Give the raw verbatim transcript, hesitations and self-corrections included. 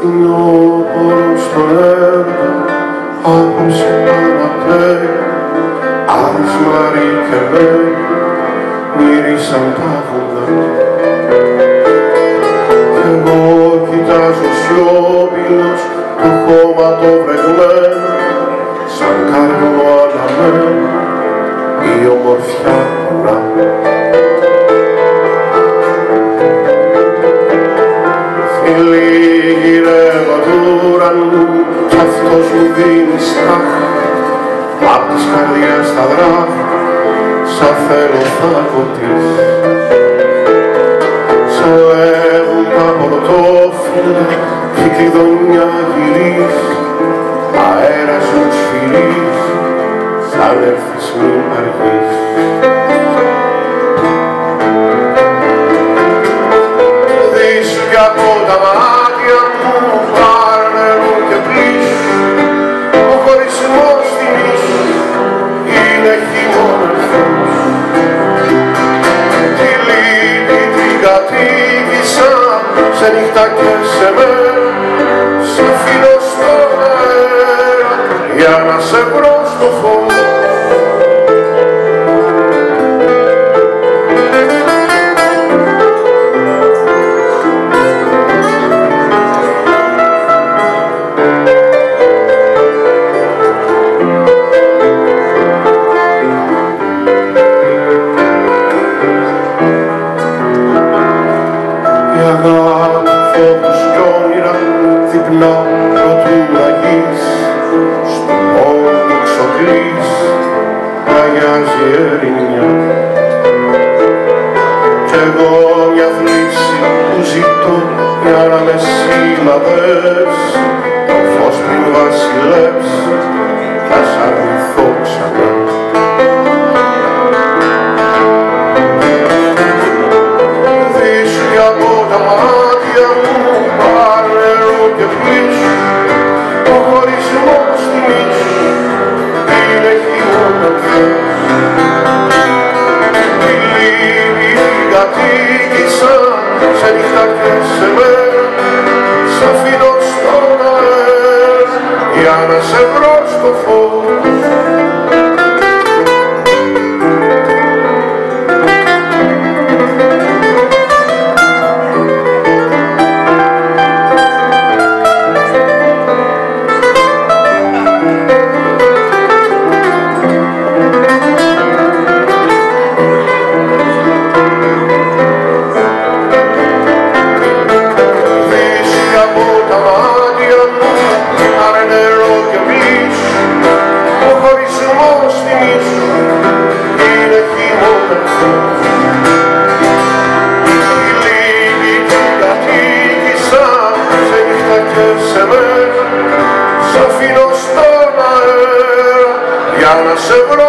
φθινόπωρο στον έρωτα, άποψε παραπέει, Άρης, Μαρή και Μέη μυρίσαν τα βουνά. Κι εγώ κοιτάζω σιώπηλος το χώμα το βρεγμένο, σαν κάρβουνο αναμένο η ομορφιά πονά. Φίλοι γυρεύω του ουρανού κι αυτός μου δίνει στάχα, απ' της καρδιάς τα δράχα σαν θέλω θα κοτείς. Σαλεύουν τα πορτόφυλλα κι η κλειδονιά γυρίζει, αέρας μου σφυρίζει, σαν έρθεις μην αργείς. Δύσου κι από τα μάτια μου πάρε νερό και πλήσου, ο χωρισμός θυμίσου είναι χειμώνας. Τη λύπη την κατοίκησα σε νύχτα και σε μέρα, σ' αφήνω στον αέρα για να σε βρω στο φως. Φόβους κι όνειρα δείπνα προτού αγείς, στον πόντο ξοκλείς παγιάζει ερημιά. Κι εγώ μια θλίψη που ζητώ για να με σύλλαβες, το φως πριν βασιλεύσει θα σ' αρνηθώ ξανά. Δύσου κι από τα μάτια μου πάρε νερό και πλήσου, ο χωρισμός θυμίσου είναι χειμώνας. Τη λύπη την κατοίκησα σε νύχτα και σε μέρα, σ' αφήνω στον αέρα για να σε βρω στο φως. Σ' αφήνω στον αέρα για να σε βρω